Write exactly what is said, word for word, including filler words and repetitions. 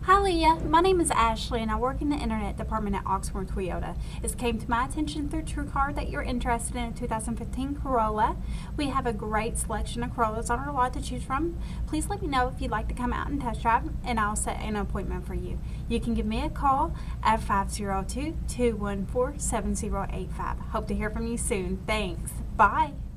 Hi Leah, my name is Ashley and I work in the Internet Department at Oxmoor Toyota. It came to my attention through TrueCar that you're interested in a two thousand fifteen Corolla. We have a great selection of Corollas on our lot to choose from. Please let me know if you'd like to come out and test drive and I'll set an appointment for you. You can give me a call at five zero two, two one four, seven zero eight five. Hope to hear from you soon. Thanks. Bye.